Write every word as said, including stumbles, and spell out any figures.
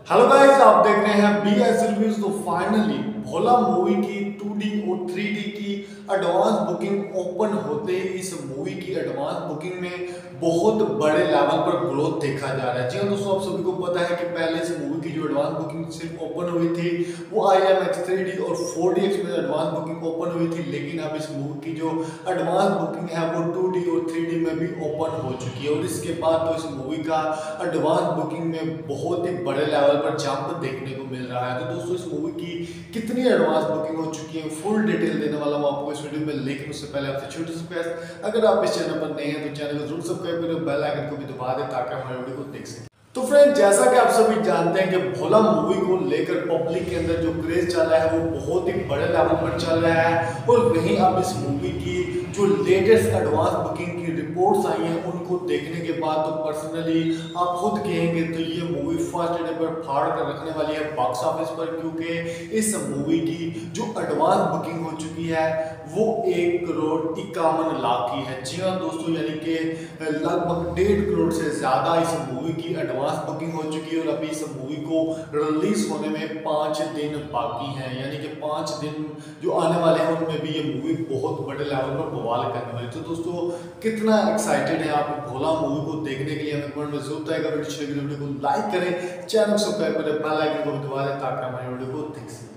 Hello guys, आप देख रहे हैं बी एस रिव्यूज। तो फाइनली भोला मूवी की टू डी और थ्री डी की एडवांस बुकिंग ओपन होते ही इस मूवी की एडवांस बुकिंग में बहुत बड़े लेवल पर ग्रोथ देखा जा रहा है। जी हाँ दोस्तों, आप सभी को पता है कि पहले इस मूवी की जो एडवांस बुकिंग सिर्फ ओपन हुई थी वो I M X three D और फोर डी एक्स में एडवांस बुकिंग ओपन हुई थी, लेकिन अब इस मूवी की जो एडवांस बुकिंग है वो टू डी और थ्री डी में भी ओपन हो चुकी है। और इसके बाद तो इस मूवी का एडवांस बुकिंग में बहुत ही बड़े लेवल पर जंप देखने को मिल रहा है। तो दोस्तों, इस मूवी की कितनी एडवांस बुकिंग हो चुकी है फुल डिटेल देने वाला हूं आपको इस वीडियो में, लेकिन उससे पहले आपसे छोटी सी रिक्वेस्ट, अगर आप इस चैनल पर नए हैं तो चैनल को जरूर सब्सक्राइब करें, बेल आइकन को भी दबा दें ताकि हमारे वीडियो को देख सकें। तो फ्रेंड, जैसा कि आप सभी जानते हैं कि भोला मूवी को लेकर पब्लिक के अंदर जो क्रेज चल रहा है वो बहुत ही बड़े लेवल पर चल रहा है। और वहीं अब इस मूवी की जो लेटेस्ट एडवांस बुकिंग की रिपोर्ट्स आई हैं उनको देखने के बाद तो पर्सनली आप खुद कहेंगे तो ये मूवी फर्स्ट डे पर फाड़ कर रखने वाली है बॉक्स ऑफिस पर, क्योंकि इस मूवी की जो एडवांस बुकिंग हो चुकी है वो एक करोड़ इक्यावन लाख की है। जी हाँ दोस्तों, यानी कि लगभग डेढ़ करोड़ से ज्यादा इस मूवी की एडवांस बुकिंग हो चुकी है। और अभी इस मूवी को रिलीज होने में पाँच दिन बाकी हैं, यानी कि पाँच दिन जो आने वाले हैं उनमें भी ये मूवी बहुत बड़े लेवल पर बवाल करने वाली। तो दोस्तों, कितना एक्साइटेड है आप भोला मूवी को देखने के लिए हमें कमेंट में जरूर बताएगा। वीडियो को लाइक करें, चैनल को सब्सक्राइब करें, बेल आइकन को दबा दें ताकि हमारे वीडियो को देख सकें।